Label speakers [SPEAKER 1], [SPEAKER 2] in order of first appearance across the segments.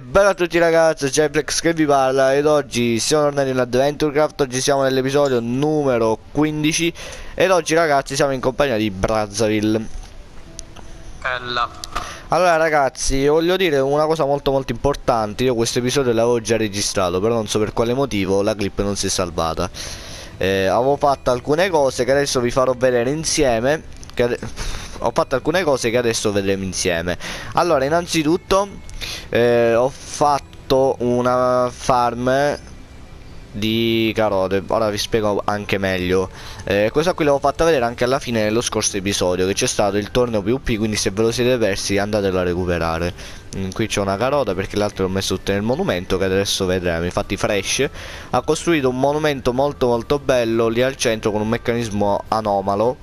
[SPEAKER 1] Bella a tutti ragazzi, c'è Flex che vi parla ed oggi siamo tornati in AdventureCraft. Oggi siamo nell'episodio numero 15 ed oggi ragazzi siamo in compagnia di Brazzaville.
[SPEAKER 2] Bella.
[SPEAKER 1] Allora ragazzi, voglio dire una cosa molto importante. Io questo episodio l'avevo già registrato, però non so per quale motivo la clip non si è salvata. Avevo fatto alcune cose che adesso vi farò vedere insieme. Ho fatto alcune cose che adesso vedremo insieme. Allora, innanzitutto ho fatto una farm di carote. Ora vi spiego anche meglio. Questa qui l'avevo fatta vedere anche alla fine dello scorso episodio, che c'è stato il torneo PvP, quindi se ve lo siete persi andatelo a recuperare. Qui c'è una carota perché l'altro l'ho messo tutto nel monumento, che adesso vedremo. Infatti Fresh ha costruito un monumento molto bello lì al centro con un meccanismo anomalo.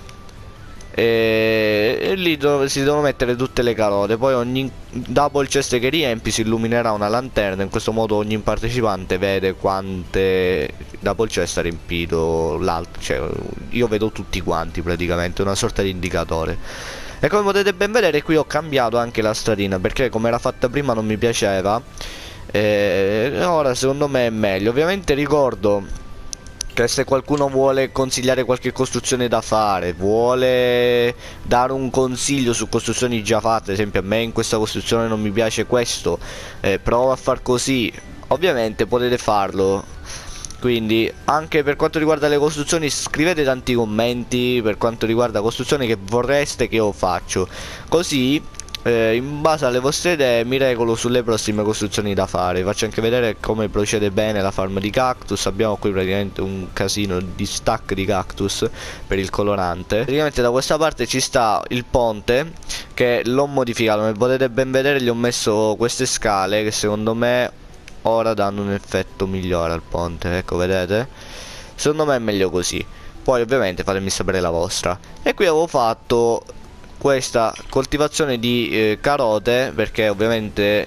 [SPEAKER 1] E lì si devono mettere tutte le carote. Poi ogni double chest che riempi si illuminerà una lanterna. In questo modo ogni partecipante vede quante double chest ha riempito l'altro. Cioè io vedo tutti quanti praticamente, una sorta di indicatore. E come potete ben vedere qui ho cambiato anche la stradina, perché come era fatta prima non mi piaceva. Ora secondo me è meglio. Ovviamente ricordo che se qualcuno vuole consigliare qualche costruzione da fare, vuole dare un consiglio su costruzioni già fatte, ad esempio a me in questa costruzione non mi piace questo, prova a far così, ovviamente potete farlo. Quindi anche per quanto riguarda le costruzioni scrivete tanti commenti per quanto riguarda costruzioni che vorreste che io faccio, così in base alle vostre idee mi regolo sulle prossime costruzioni da fare. Vi faccio anche vedere come procede bene la farm di cactus. Abbiamo qui praticamente un casino di stack di cactus per il colorante. Praticamente da questa parte ci sta il ponte, che l'ho modificato, come potete ben vedere gli ho messo queste scale che secondo me ora danno un effetto migliore al ponte. Ecco, vedete? Secondo me è meglio così. Poi ovviamente fatemi sapere la vostra. E qui avevo fatto questa coltivazione di carote, perché ovviamente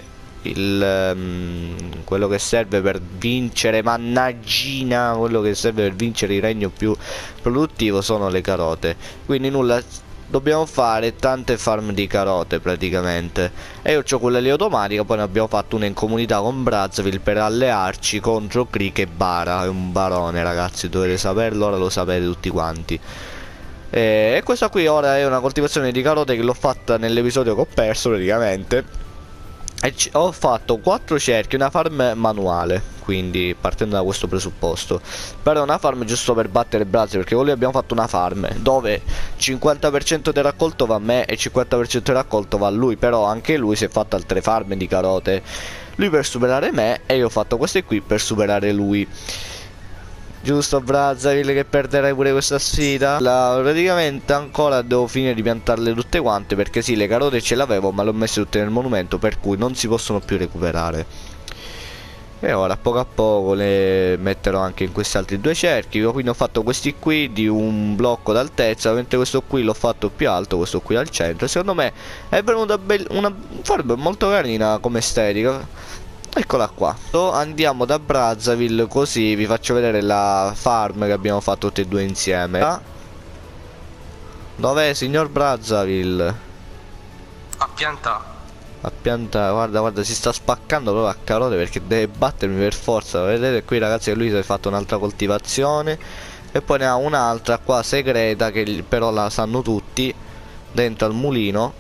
[SPEAKER 1] quello che serve per vincere, mannaggina, quello che serve per vincere il regno più produttivo sono le carote. Quindi nulla, dobbiamo fare tante farm di carote praticamente. E io ho quella lì automatica. Poi ne abbiamo fatto una in comunità con Brazzaville per allearci contro Crick e Bara. È un barone ragazzi, dovete saperlo, ora lo sapete tutti quanti. E questa qui ora è una coltivazione di carote che l'ho fatta nell'episodio che ho perso praticamente. E ho fatto 4 cerchi, una farm manuale, quindi partendo da questo presupposto. Però è una farm giusto per battere Brazil, perché con lui abbiamo fatto una farm dove 50% del raccolto va a me e 50% del raccolto va a lui. Però anche lui si è fatto altre farm di carote, lui per superare me e io ho fatto queste qui per superare lui. Giusto Brazzaville che perderai pure questa sfida. Praticamente ancora devo finire di piantarle tutte quante, perché sì, le carote ce l'avevo ma le ho messe tutte nel monumento, per cui non si possono più recuperare. E ora a poco le metterò anche in questi altri 2 cerchi. Io quindi ho fatto questi qui di un blocco d'altezza, mentre questo qui l'ho fatto più alto, questo qui al centro. Secondo me è venuta una farm molto carina come estetica. Eccola qua. Andiamo da Brazzaville, così vi faccio vedere la farm che abbiamo fatto tutti e due insieme. Dov'è signor Brazzaville?
[SPEAKER 2] A piantare.
[SPEAKER 1] A piantare, guarda, si sta spaccando proprio a carote perché deve battermi per forza. Vedete qui ragazzi che lui si è fatto un'altra coltivazione. E poi ne ha un'altra qua segreta che però la sanno tutti, dentro al mulino.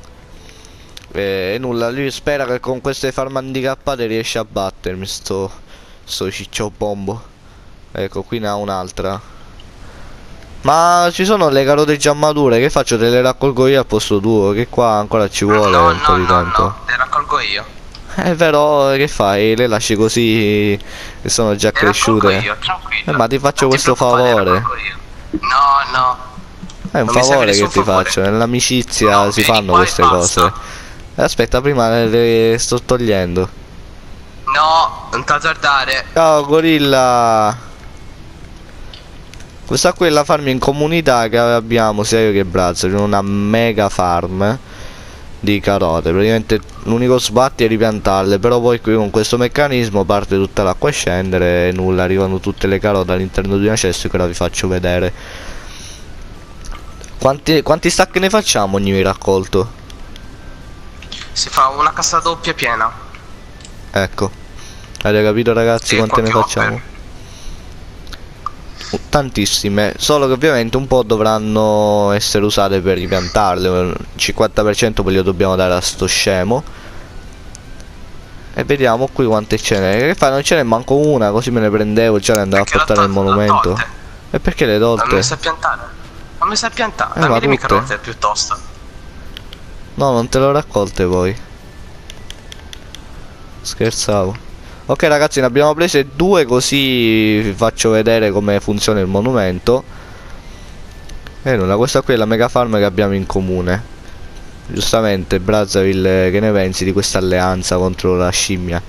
[SPEAKER 1] E nulla, lui spera che con queste farm handicappate riesce a battermi sto ciccio bombo. Ecco, qui ne ha un'altra. Ma ci sono le carote già mature, che faccio? Te le raccolgo io al posto tuo, che qua ancora ci vuole un po' di tempo.
[SPEAKER 2] No, le raccolgo io.
[SPEAKER 1] Però che fai? Le lasci così che sono già cresciute?
[SPEAKER 2] Io, tranquillo.
[SPEAKER 1] Ma ti faccio questo favore.
[SPEAKER 2] No.
[SPEAKER 1] È un favore che ti faccio, nell'amicizia si fanno queste cose. Aspetta, prima le sto togliendo.
[SPEAKER 2] No, non t'azzardare.
[SPEAKER 1] Ciao gorilla. Questa qui è la farm in comunità che abbiamo sia io che Brazzaville, una mega farm di carote. Praticamente l'unico sbatti è ripiantarle, però poi qui con questo meccanismo parte tutta l'acqua a scendere e nulla, arrivano tutte le carote all'interno di una cesta che ora vi faccio vedere. Quanti stack ne facciamo ogni raccolto?
[SPEAKER 2] Si fa una cassa doppia piena.
[SPEAKER 1] Ecco. Avete capito ragazzi
[SPEAKER 2] E
[SPEAKER 1] quante ne
[SPEAKER 2] quante
[SPEAKER 1] facciamo? Tantissime, solo che ovviamente un po' dovranno essere usate per ripiantarle. Il 50% poi glielo dobbiamo dare a sto scemo. E vediamo qui quante ce n'è. Che fa? Non ce n'è manco una, così me ne prendevo, già le andavo a portare nel monumento. E perché le
[SPEAKER 2] Ma mi
[SPEAKER 1] tolte?
[SPEAKER 2] sa piantare. Ma mi sa piantare.
[SPEAKER 1] ma
[SPEAKER 2] Dammi le mie
[SPEAKER 1] tutte?
[SPEAKER 2] carote piuttosto.
[SPEAKER 1] No, non te l'ho raccolte poi. Scherzavo. Ok ragazzi, ne abbiamo prese due, così vi faccio vedere come funziona il monumento. E nulla, questa qui è la mega farm che abbiamo in comune. Giustamente, Brazzaville, che ne pensi di questa alleanza contro la scimmia?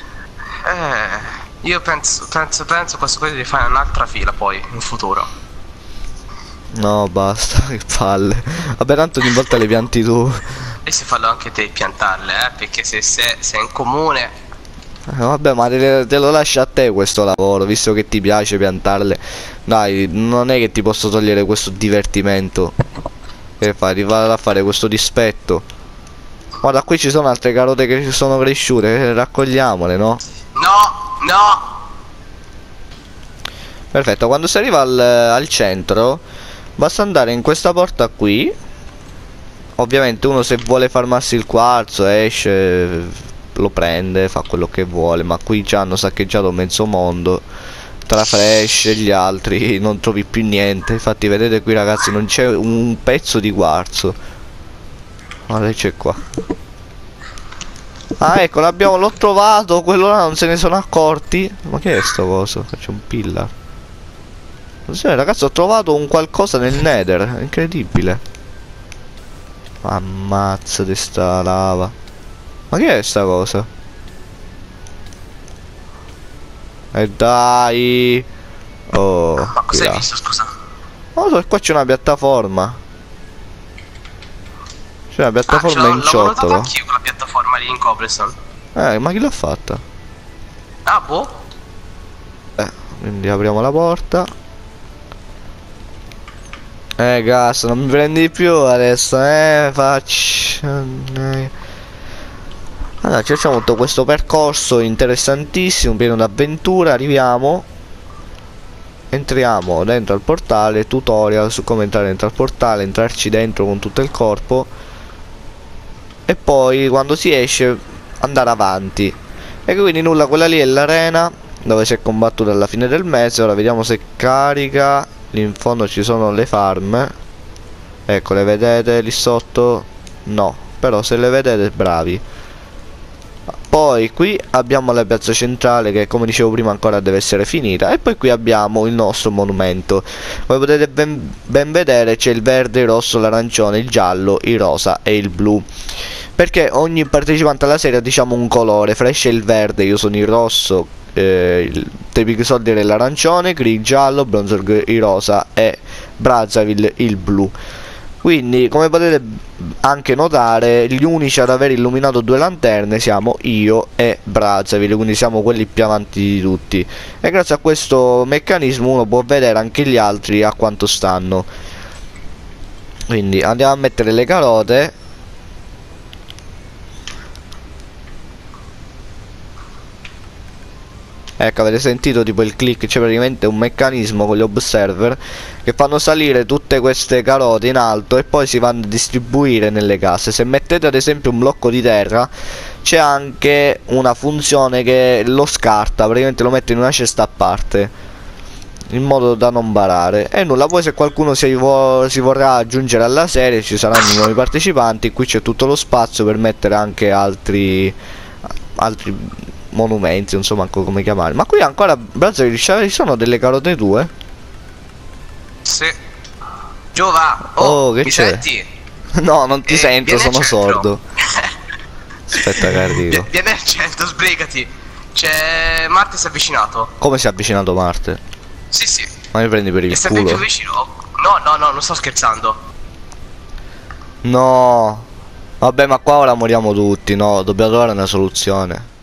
[SPEAKER 2] Io penso questo qui devi fare un'altra fila poi, in futuro.
[SPEAKER 1] No, basta, che palle. Vabbè, tanto ogni volta le pianti tu.
[SPEAKER 2] E se fallo anche te piantarle, perché se sei in comune.
[SPEAKER 1] Vabbè, ma te lo lascio a te questo lavoro, visto che ti piace piantarle. Dai, non è che ti posso togliere questo divertimento. Che fai? Ti vado a fare questo dispetto. Guarda, qui ci sono altre carote che sono cresciute, raccogliamole, no?
[SPEAKER 2] No, no.
[SPEAKER 1] Perfetto, quando si arriva al centro, basta andare in questa porta qui. Ovviamente uno, se vuole farmarsi il quarzo, esce, lo prende, fa quello che vuole. Ma qui già hanno saccheggiato mezzo mondo. Tra Fresh e gli altri non trovi più niente. Infatti vedete qui ragazzi, non c'è un pezzo di quarzo. Guarda, c'è qua. Ah, ecco, l'ho trovato. Quello là non se ne sono accorti. Ma che è sto coso? C'è un pillar. Sì, ragazzi, ho trovato un qualcosa nel Nether. È incredibile. Ammazza di sta lava. Ma che è sta cosa? E dai. Oh,
[SPEAKER 2] Ma cosa hai visto, scusa?
[SPEAKER 1] non lo so, qua c'è una piattaforma. C'è una piattaforma in
[SPEAKER 2] L'ho notato
[SPEAKER 1] ciottolo.
[SPEAKER 2] anch'io quella piattaforma lì in cobblestone.
[SPEAKER 1] Ma chi l'ha fatta?
[SPEAKER 2] Ah, boh.
[SPEAKER 1] Quindi apriamo la porta. Gas, non mi prendi più adesso, faccio. Allora, facciamo tutto questo percorso interessantissimo, pieno d'avventura. Arriviamo. Entriamo dentro al portale. Tutorial su come entrare dentro al portale. Entrarci dentro con tutto il corpo. E poi quando si esce andare avanti. E quindi nulla, quella lì è l'arena dove si è combattuto alla fine del mese. Ora vediamo se carica. Lì in fondo ci sono le farm. Ecco, le vedete lì sotto? No, però se le vedete bravi. Poi qui abbiamo la piazza centrale, che come dicevo prima ancora deve essere finita. E poi qui abbiamo il nostro monumento. Come potete ben vedere c'è il verde, il rosso, l'arancione, il giallo, il rosa e il blu. Perché ogni partecipante alla serie ha, diciamo, un colore. Fresh è il verde, io sono il rosso, The Big Soldier è l'arancione, Green giallo, Bronzor il rosa e Brazzaville il blu. Quindi come potete anche notare, gli unici ad aver illuminato due lanterne siamo io e Brazzaville, quindi siamo quelli più avanti di tutti. E grazie a questo meccanismo uno può vedere anche gli altri a quanto stanno. Quindi andiamo a mettere le carote. Ecco, avete sentito tipo il click? C'è praticamente un meccanismo con gli observer che fanno salire tutte queste carote in alto e poi si vanno a distribuire nelle case. Se mettete ad esempio un blocco di terra, c'è anche una funzione che lo scarta, praticamente lo mette in una cesta a parte, in modo da non barare. E nulla, poi se qualcuno si vorrà aggiungere alla serie ci saranno nuovi partecipanti. Qui c'è tutto lo spazio per mettere anche altri monumenti, non so manco come chiamare. Ma qui ancora, Brazzaville, ci sono delle carote tue?
[SPEAKER 2] Sì. Giova,
[SPEAKER 1] Oh, che
[SPEAKER 2] mi
[SPEAKER 1] c'è?
[SPEAKER 2] senti?
[SPEAKER 1] No, non ti sento,
[SPEAKER 2] vieni al
[SPEAKER 1] sono
[SPEAKER 2] centro.
[SPEAKER 1] sordo. Aspetta che arrivo.
[SPEAKER 2] Vieni al centro, sbrigati. C'è Marte, si è avvicinato.
[SPEAKER 1] Come si è avvicinato Marte?
[SPEAKER 2] Sì, sì.
[SPEAKER 1] Ma mi prendi per
[SPEAKER 2] E
[SPEAKER 1] il
[SPEAKER 2] sempre più
[SPEAKER 1] culo?
[SPEAKER 2] vicino. No, non sto scherzando.
[SPEAKER 1] No. Vabbè, ma qua ora moriamo tutti, no, dobbiamo trovare una soluzione.